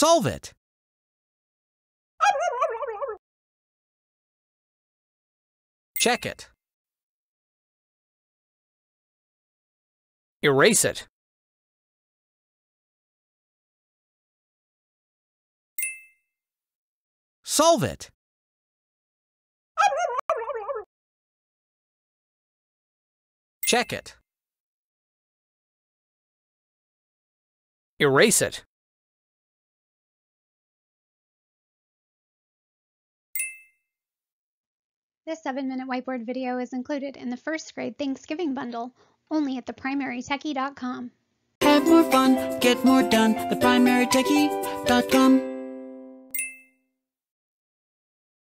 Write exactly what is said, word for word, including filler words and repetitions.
Solve it. Check it. Erase it. Solve it. Check it. Erase it. This seven minute whiteboard video is included in the first grade Thanksgiving bundle, only at the primary techie dot com. Have more fun, get more done, the primary techie dot com.